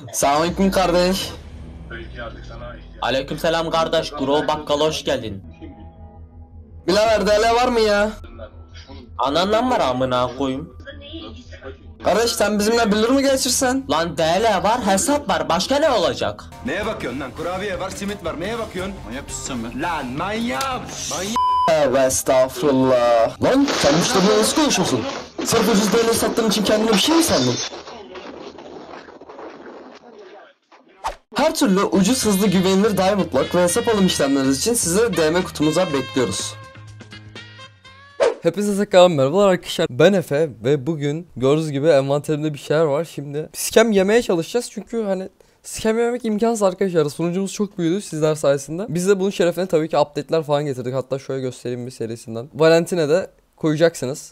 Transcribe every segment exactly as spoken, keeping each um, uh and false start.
Selamünaleyküm kardeş. Aleykümselam kardeş. Grol bakkala hoş geldin. Birader D L var mı ya? Anandan var amına koyayım. Kardeş sen bizimle bilir mi geçirsen? Lan D L var, hesap var, başka ne olacak? Neye bakıyorsun lan? Kurabiye var, simit var. Neye bakıyorsun? Manyak mısın sen be? Lan manyak! Manyak! Evet, estağfurullah. Lan sen müşteriyle nasıl konuşuyorsun? Sırf ucuz D L sattığın için kendine bir şey mi sandın? Her türlü ucuz, hızlı, güvenilir, Diamond Lock ve hesap alım işlemleriniz için sizi D M kutumuza bekliyoruz. Hepinize tekrar merhabalar arkadaşlar, ben Efe ve bugün gördüğünüz gibi envanterimde bir şeyler var. Şimdi scam yemeye çalışacağız çünkü hani scam yememek imkansız arkadaşlar. Sunucumuz çok büyüdü sizler sayesinde. Biz de bunun şerefine tabii ki update'ler falan getirdik. Hatta şöyle göstereyim bir serisinden. Valentine'de koyacaksınız.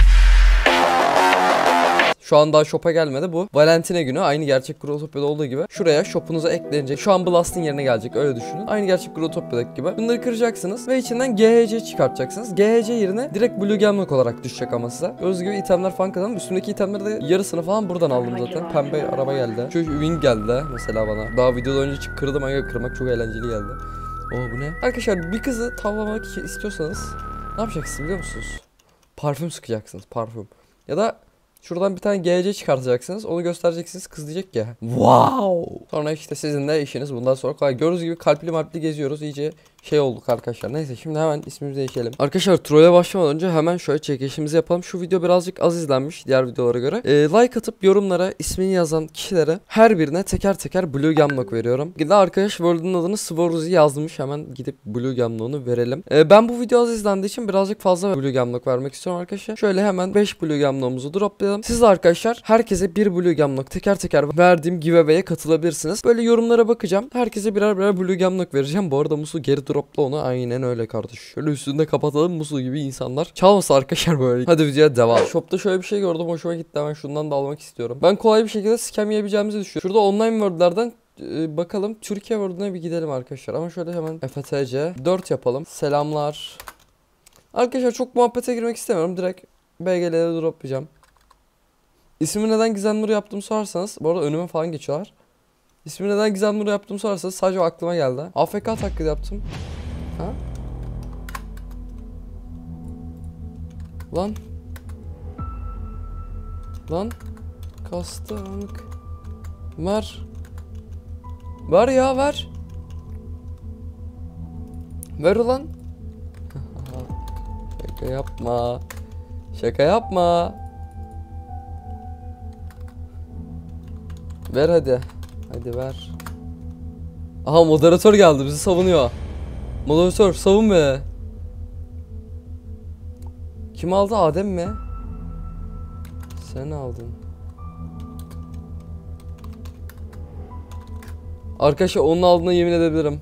Şu an daha shop'a gelmedi bu. Valentine günü aynı gerçek Growtopia'da olduğu gibi şuraya shop'unuza eklenecek. Şu an Blast'ın yerine gelecek, öyle düşünün. Aynı gerçek Growtopia'daki gibi. Bunları kıracaksınız ve içinden G H C çıkartacaksınız. G H C yerine direkt Blue Gemlock olarak düşecek ama size. Gördüğünüz gibi itemler falan kazandım. Üstündeki itemleri de yarısını falan buradan aldım zaten. Pembe araba geldi. Şu wing geldi mesela bana. Daha videoda önce çık kırdım ama kırmak çok eğlenceli geldi. Oo bu ne? Arkadaşlar bir kızı tavlamak istiyorsanız ne yapacaksınız biliyor musunuz? Parfüm sıkacaksınız, parfüm. Ya da şuradan bir tane G H C çıkartacaksınız. Onu göstereceksiniz. Kız diyecek ki wow. Sonra işte sizin de işiniz bundan sonra kolay. Gördüğünüz gibi kalpli marpli geziyoruz. İyice şey olduk arkadaşlar. Neyse şimdi hemen ismimizi değişelim. Arkadaşlar trolle başlamadan önce hemen şöyle çekilişimizi yapalım. Şu video birazcık az izlenmiş diğer videolara göre. Ee, like atıp yorumlara ismini yazan kişilere her birine teker teker Blue Gemlock veriyorum. Gide arkadaş World'un adını Swarovski yazmış. Hemen gidip Blue Gemlock'unu verelim. Ee, ben bu video az izlendiği için birazcık fazla Blue Gemlock vermek istiyorum arkadaşlar. Şöyle hemen beş Blue Gemlock'umuzu droplayalım. Siz de arkadaşlar herkese bir Blue Gemlock teker teker verdiğim giveaway'e katılabilirsiniz. Böyle yorumlara bakacağım. Herkese birer birer Blue Gemlock vereceğim. Bu arada Musu geri dropla onu. Aynen öyle kardeş. Şöyle üstünde kapatalım Musu gibi insanlar. Çalmasın arkadaşlar böyle. Hadi videoya devam. Shop'ta şöyle bir şey gördüm. Hoşuma gitti. Hemen şundan da almak istiyorum. Ben kolay bir şekilde scam yiyebileceğimizi düşünüyorum. Şurada online world'lerden e, bakalım. Türkiye world'una bir gidelim arkadaşlar. Ama şöyle hemen F T C dört yapalım. Selamlar. Arkadaşlar çok muhabbete girmek istemiyorum. Direkt B G L'de droplayacağım. İsmi neden Gizemnur yaptım sorarsanız. Bu arada önüme falan geçiyorlar. İsmi neden Gizemnur yaptım sorarsanız sadece o aklıma geldi. A F K taklidi yaptım. Ha? Lan. Lan. Kastamık. Ver. Ver ya ver. Ver ulan. Şaka yapma. Şaka yapma. Ver hadi. Hadi ver. Aha moderatör geldi bizi savunuyor. Moderatör savun be. Kim aldı, Adem mi? Sen aldın. Arkadaşlar onun aldığına yemin edebilirim.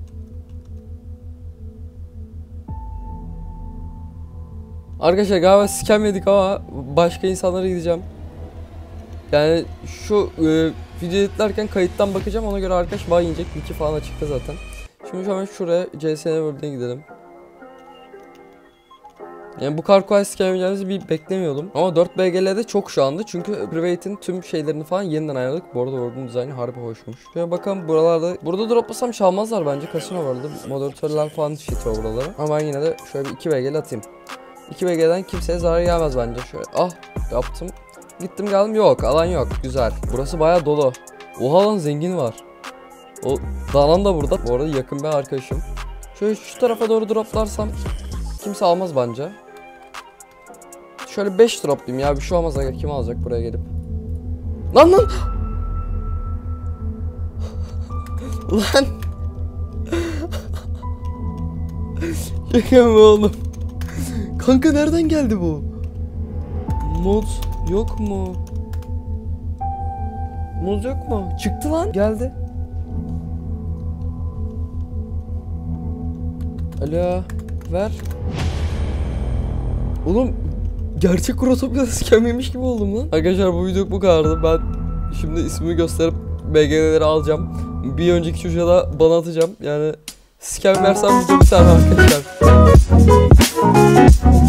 Arkadaşlar galiba scam yedik ama başka insanlara gideceğim. Yani şu e, video editlerken kayıttan bakacağım, ona göre arkadaş vay yiyecek. Linki falan açıkta zaten. Şimdi hemen şuraya C S N World'e gidelim. Yani bu kadar kolay scam yapacağımızı bir beklemiyordum. Ama dört B G L'de çok şu anda çünkü Private'in tüm şeylerini falan yeniden ayarladık. Bu arada World'un dizaynı harbi hoşmuş. Şöyle bakalım buralarda. Burada droplasam çalmazlar bence. Kasino vardı. Moderatörler falan şişiyor buraları. Ama ben yine de şöyle bir iki B G L atayım. iki B G'den kimseye zarar gelmez bence. Şöyle ah yaptım. Gittim geldim, yok alan yok, güzel. Burası bayağı dolu. Oha lan zengin var. O Danan da burada. Bu arada yakın bir arkadaşım. Şöyle şu tarafa doğru droplarsam kimse almaz bence. Şöyle beş droplayayım ya, bir şey olmaz aga, kim alacak buraya gelip. Lan lan. Lan. Şaka mı oğlum? Kanka nereden geldi bu? Mod yok mu? Mod yok mu? Çıktı lan. Geldi. Alo. Ver. Oğlum gerçek Growtopia'da scam yemiş gibi oldum lan. Arkadaşlar bu video bu kadardı. Ben şimdi ismimi gösterip B G L'leri alacağım. Bir önceki çocuğa da bana atacağım. Yani scam versem video biter arkadaşlar.